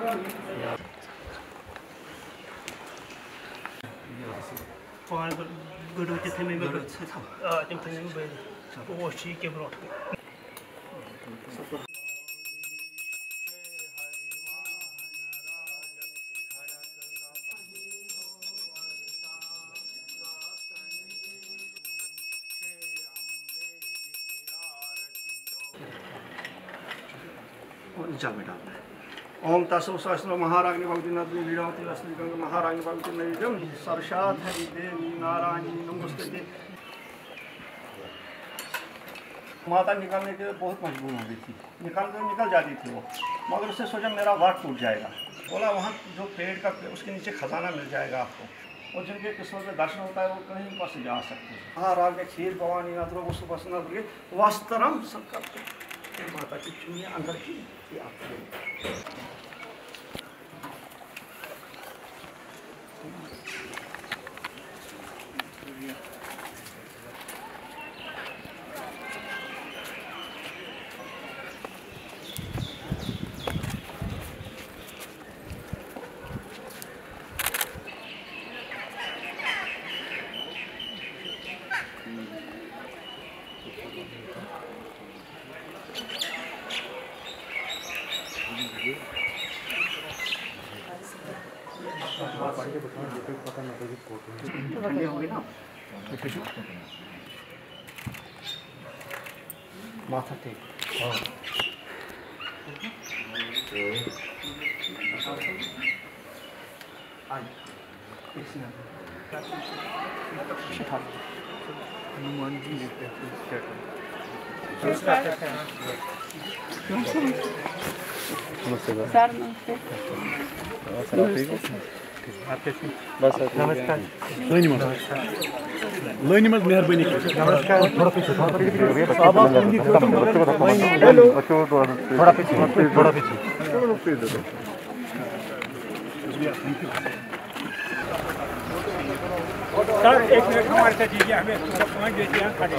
पान गड़ो जिथे में तिम थी के ब्रोट ओम तस्व सहस्र महाराग्नि भगवती नदी लीलावती लक्ष्मी गंगा महाराग्नि भगवती नदीजम सरसात हरि देवी नारायणी नमस्ते। माता निकालने के बहुत मजबूर हो गई थी, निकल जाती थी वो, मगर उससे सोचा मेरा वाट टूट जाएगा। बोला वहाँ जो पेड़ का उसके नीचे खजाना मिल जाएगा आपको, और जिनके किस्मत में दर्शन होता है वो कहीं पर से जा सकते हैं। महाराज ने खीर भवानी नाथरों को सुबह के वास्तरम संकल्प माता की चुनिया अंदर की माथा टेक हनुमान जी सर नमस्ते। नमस्कार लैनिमत मेहरबानी नमस्कार थोड़ा पीछे थोड़ा पीछे सर एक मिनट हमारे साथ दीजिए, हमें 5 दीजिए खड़े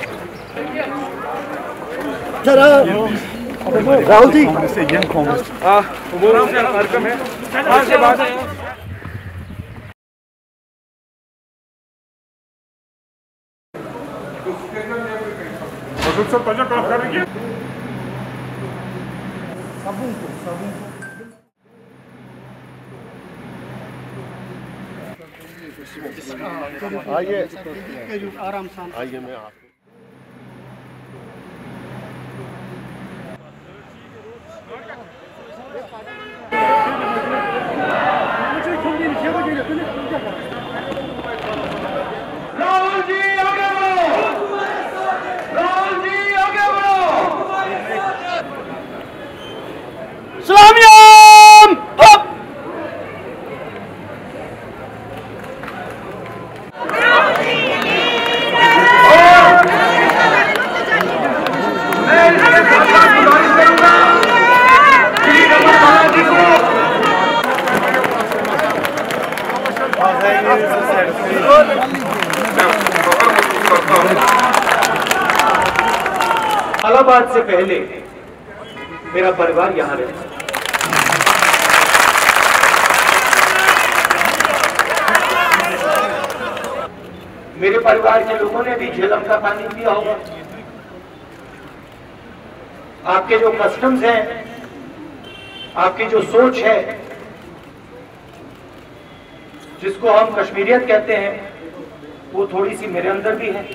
राहुल जी से यंग कांग्रेस कार्यक्रम है आज के बाद सब पहले काम करेंगे साबुन आइए आराम से आइए मैं आप सलाम इलाहाबाद से पहले मेरा परिवार यहाँ रहता। मेरे परिवार के लोगों ने भी झेलम का पानी पिया होगा। आपके जो कस्टम्स हैं, आपकी जो सोच है, जिसको हम कश्मीरियत कहते हैं, वो थोड़ी सी मेरे अंदर भी है।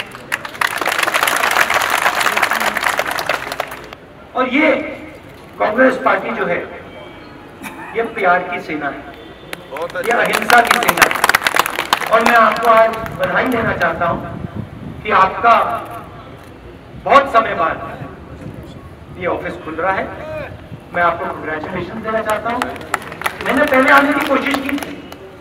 और ये कांग्रेस पार्टी जो है, ये प्यार की सेना है, ये अहिंसा की सेना है। और मैं आपको आज बधाई देना चाहता हूं कि आपका बहुत समय बाद ये ऑफिस खुल रहा है। मैं आपको कांग्रेचुलेशन देना चाहता हूं। मैंने पहले आने की कोशिश की थी,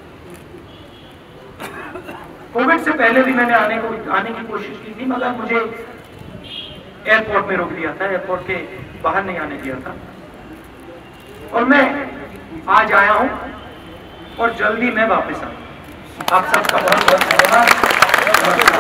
कोविड से पहले भी मैंने आने की कोशिश की थी, मगर मुझे एयरपोर्ट में रोक दिया था, एयरपोर्ट के बाहर नहीं आने दिया था। और मैं आज आया हूं और जल्दी मैं वापस आऊंगा। आप सबका बहुत बहुत धन्यवाद।